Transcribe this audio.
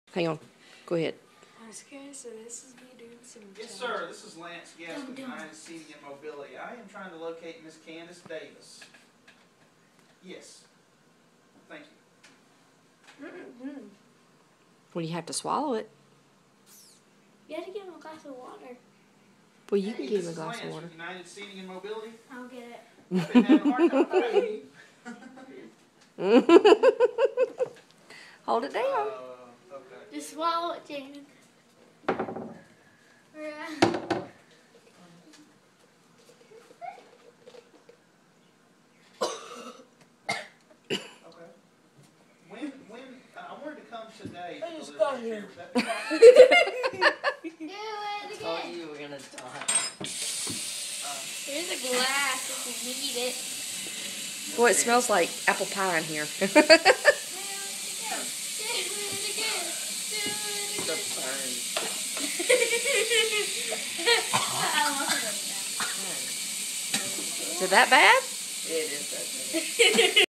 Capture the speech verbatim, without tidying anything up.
Hang on. Go ahead. Okay, so this is me doing some. Yes, sir. This is Lance Guest with United Seating and Mobility. I am trying to locate Miss Candace Davis. Yes. Thank you. Mm-hmm. Well, you have to swallow it. You had to give him a glass of water. Well, you can Hey, give him a this is glass Lance of water. with United Seating and Mobility. I'll get it. I've been having a hard time finding you. Hold it down. Uh, okay. Just swallow it, Jaden. Okay. When, when, uh, I wanted to come today. I to just deliver got a here. chair. Would that be possible? Do it Thought again. you were gonna die. There's a glass if you need it. Boy, it smells like apple pie in here. Do it again. Do The it burn. again. I almost wrote it down. Is it that bad? It is that bad.